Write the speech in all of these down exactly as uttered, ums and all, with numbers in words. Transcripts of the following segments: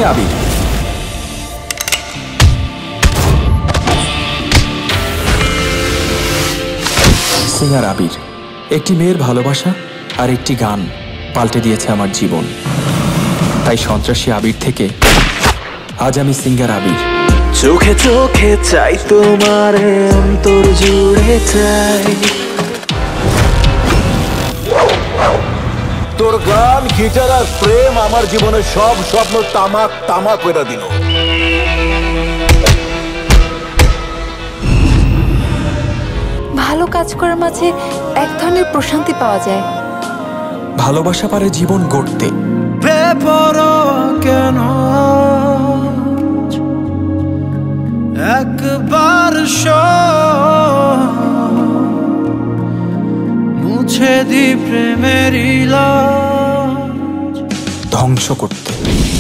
আমি আবির। সিঙ্গার আবির, একটি মেয়ের ভালোবাসা আর একটি গান পাল্টে দিয়েছে আমার জীবন। তাই সন্ত্রাসী আবির থেকে আজ আমি সিঙ্গার আবির। চোখে চোখে চাই তোমার, অন্তর জুড়ে চাই তোর গান, গিটার আর প্রেম আমার জীবনের সব স্বপ্ন তামাক তামাক করে দিল। ভালো কাজ করার মাঝে এক ধরনের প্রশান্তি পাওয়া যায়। ভালোবাসা পারে জীবন গড়তে। কেন একবার মুছে দি প্রেমের ইলাজ ধ্বংস করতে।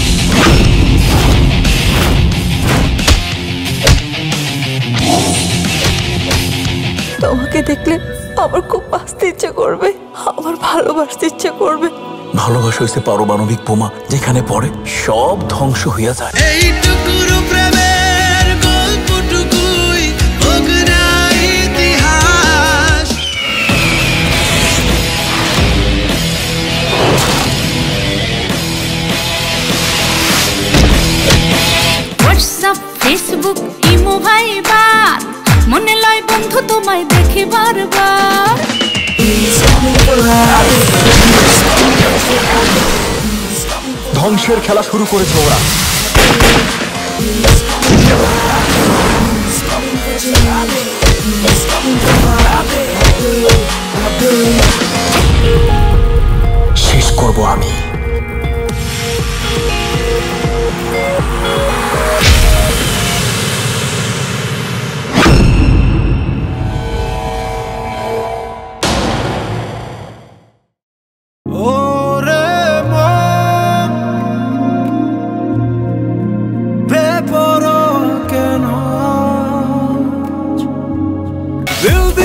তোমাকে দেখলে আমার খুব বাঁচতে ইচ্ছে করবে, আমার ভালোবাসতে ইচ্ছে করবে। ভালোবাসা হয়েছে পারমাণবিক বোমা, যেখানে পড়ে সব ধ্বংস হইয়া যায়। এইটুকুরো প্রেমের গল্পটুকুই হোক না ইতিহাস। হোয়াটসঅ্যাপ, ফেসবুক, ইমো, ভাইবার, মনে লয় বন্ধু তোমায় দেখি বারবার। ধ্বংসের খেলা শুরু করেছে ওরা। শেষ করব আমি। Will